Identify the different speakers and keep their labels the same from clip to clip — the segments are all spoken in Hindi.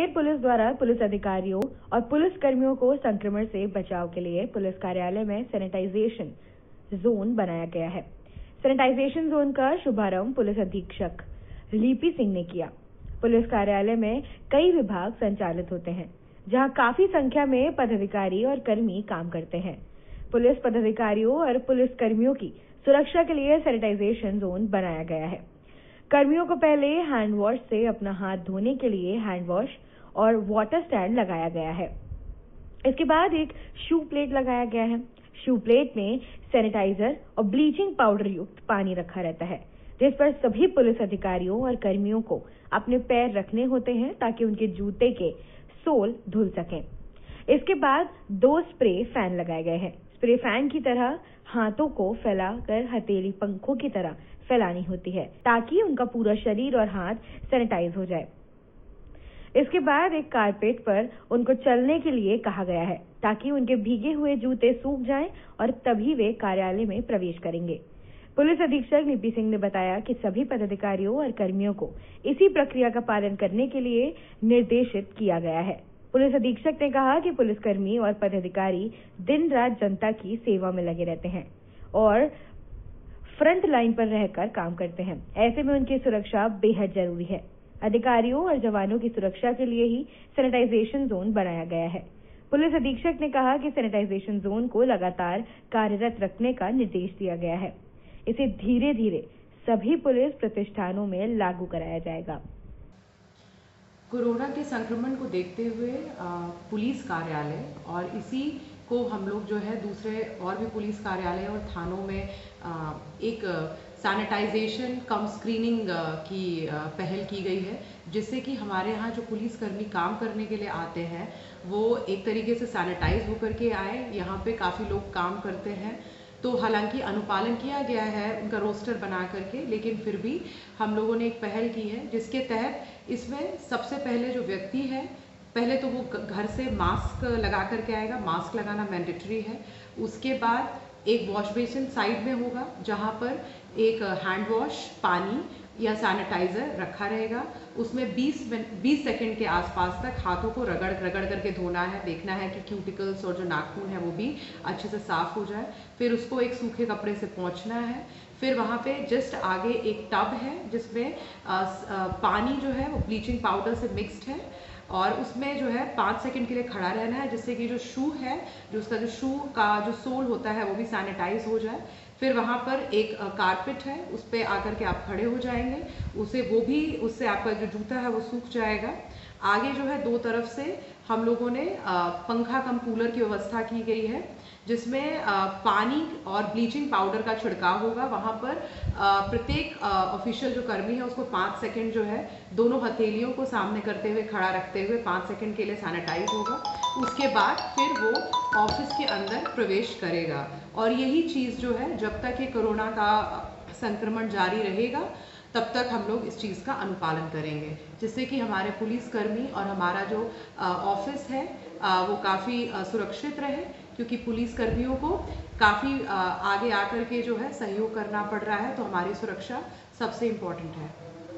Speaker 1: मुंगेर पुलिस द्वारा पुलिस अधिकारियों और पुलिस कर्मियों को संक्रमण से बचाव के लिए पुलिस कार्यालय में सैनिटाइजेशन जोन बनाया गया है। सैनिटाइजेशन जोन का शुभारंभ पुलिस अधीक्षक लिपि सिंह ने किया। पुलिस कार्यालय में कई विभाग संचालित होते हैं, जहां काफी संख्या में पदाधिकारी और कर्मी काम करते हैं। पुलिस पदाधिकारियों और पुलिस कर्मियों की सुरक्षा के लिए सैनिटाइजेशन जोन बनाया गया है। कर्मियों को पहले हैंड वॉश से अपना हाथ धोने के लिए हैंड वॉश और वाटर स्टैंड लगाया गया है। इसके बाद एक शू प्लेट लगाया गया है। शू प्लेट में सैनिटाइजर और ब्लीचिंग पाउडर युक्त पानी रखा रहता है, जिस पर सभी पुलिस अधिकारियों और कर्मियों को अपने पैर रखने होते हैं ताकि उनके जूते के सोल धुल सकें। इसके बाद 2 स्प्रे फैन लगाए गए हैं। स्प्रे फैन की तरह हाथों को फैलाकर हथेली पंखों की तरह फैलानी होती है ताकि उनका पूरा शरीर और हाथ सैनिटाइज हो जाए। इसके बाद एक कारपेट पर उनको चलने के लिए कहा गया है ताकि उनके भीगे हुए जूते सूख जाएं और तभी वे कार्यालय में प्रवेश करेंगे। पुलिस अधीक्षक लिपि सिंह ने बताया कि सभी पदाधिकारियों और कर्मियों को इसी प्रक्रिया का पालन करने के लिए निर्देशित किया गया है। पुलिस अधीक्षक ने कहा कि पुलिसकर्मी और पदाधिकारी दिन रात जनता की सेवा में लगे रहते हैं और फ्रंट लाइन पर रहकर काम करते हैं। ऐसे में उनकी सुरक्षा बेहद जरूरी है। अधिकारियों और जवानों की सुरक्षा के लिए ही सैनिटाइजेशन जोन बनाया गया है। पुलिस अधीक्षक ने कहा कि सैनिटाइजेशन जोन को लगातार कार्यरत रखने का निर्देश दिया गया है। इसे धीरे धीरे सभी पुलिस प्रतिष्ठानों में लागू कराया जाएगा।
Speaker 2: कोरोना के संक्रमण को देखते हुए पुलिस कार्यालय और इसी को हम लोग जो है दूसरे और भी पुलिस कार्यालय और थानों में एक सैनिटाइजेशन कम स्क्रीनिंग की पहल की गई है, जिससे कि हमारे यहाँ जो पुलिसकर्मी काम करने के लिए आते हैं वो एक तरीके से सैनिटाइज होकर के आए। यहाँ पे काफ़ी लोग काम करते हैं, तो हालांकि अनुपालन किया गया है उनका रोस्टर बना करके, लेकिन फिर भी हम लोगों ने एक पहल की है जिसके तहत इसमें सबसे पहले जो व्यक्ति है, पहले तो वो घर से मास्क लगा करके आएगा। मास्क लगाना मैंडेटरी है। उसके बाद एक वॉश बेसिन साइड में होगा जहाँ पर एक हैंड वॉश, पानी या सैनिटाइजर रखा रहेगा। उसमें 20 सेकंड के आसपास तक हाथों को रगड़ करके धोना है। देखना है कि क्यूटिकल्स और जो नाखून है वो भी अच्छे से साफ हो जाए। फिर उसको एक सूखे कपड़े से पोंछना है। फिर वहाँ पे जस्ट आगे एक टब है जिसमें पानी जो है वो ब्लीचिंग पाउडर से मिक्स्ड है और उसमें जो है 5 सेकंड के लिए खड़ा रहना है, जिससे कि जो शू है, जो उसका जो शू का जो सोल होता है वो भी सैनिटाइज हो जाए। फिर वहाँ पर एक कारपेट है, उस पर आकर के आप खड़े हो जाएंगे। उससे आपका जो जूता है वो सूख जाएगा। आगे जो है 2 तरफ से हम लोगों ने पंखा कम कूलर की व्यवस्था की गई है, जिसमें पानी और ब्लीचिंग पाउडर का छिड़काव होगा। वहाँ पर प्रत्येक ऑफिशियल जो कर्मी है उसको 5 सेकंड जो है दोनों हथेलियों को सामने करते हुए खड़ा रखते हुए 5 सेकंड के लिए सैनिटाइज होगा। उसके बाद फिर वो ऑफिस के अंदर प्रवेश करेगा। और यही चीज़ जो है जब तक ये कोरोना का संक्रमण जारी रहेगा तब तक हम लोग इस चीज़ का अनुपालन करेंगे, जिससे कि हमारे पुलिसकर्मी और हमारा जो ऑफिस है वो काफ़ी सुरक्षित रहे, क्योंकि पुलिसकर्मियों को काफ़ी आगे आकर के जो है सहयोग करना पड़ रहा है। तो हमारी सुरक्षा सबसे इम्पोर्टेंट है।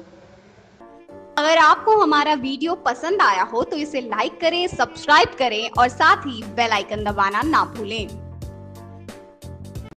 Speaker 3: अगर आपको हमारा वीडियो पसंद आया हो तो इसे लाइक करें, सब्सक्राइब करें और साथ ही बेल आइकन दबाना ना भूलें।